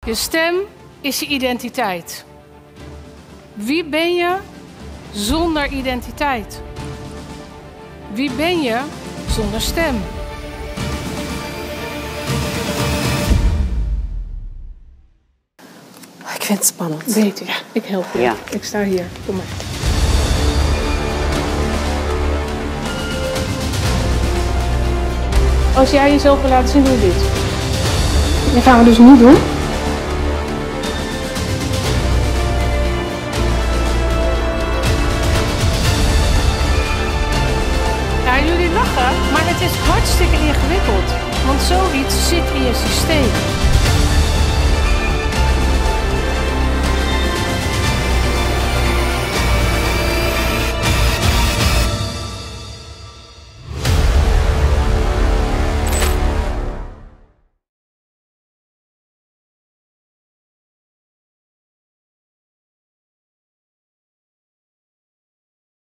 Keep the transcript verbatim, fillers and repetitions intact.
Je stem is je identiteit. Wie ben je zonder identiteit? Wie ben je zonder stem? Ik vind het spannend. Weet ik. Ik help je. Ja. Ik sta hier. Kom maar. Als jij jezelf wil laten zien, doe je dit. Dat gaan we dus nu doen.